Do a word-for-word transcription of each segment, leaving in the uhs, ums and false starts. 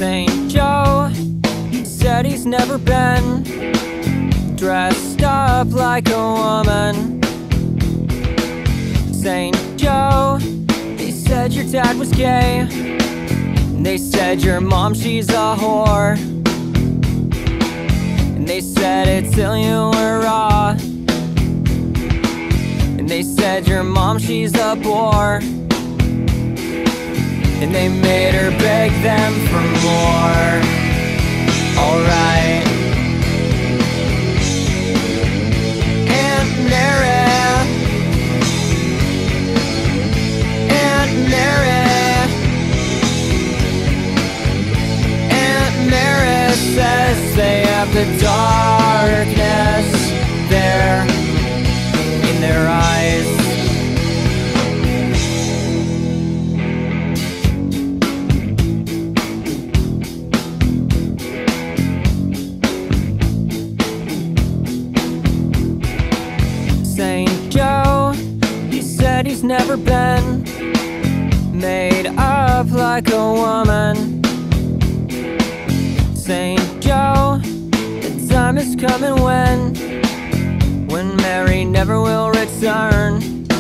Saint Joe said he's never been dressed up like a woman. Saint Joe, he said your dad was gay. They said your mom, she's a whore. And they said it till you were raw. And they said your mom, she's a bore. And they made her beg them for more. Alright. Aunt Mary, Aunt Mary, Aunt Mary says they have the darkness there in their eyes. Saint Joe, he said he's never been made up like a woman. Saint Joe, the time is coming when When Mary never will return.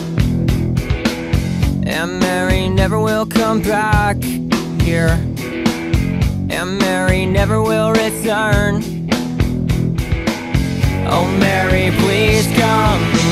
And Mary never will come back here. And Mary never will return. Oh Mary, please come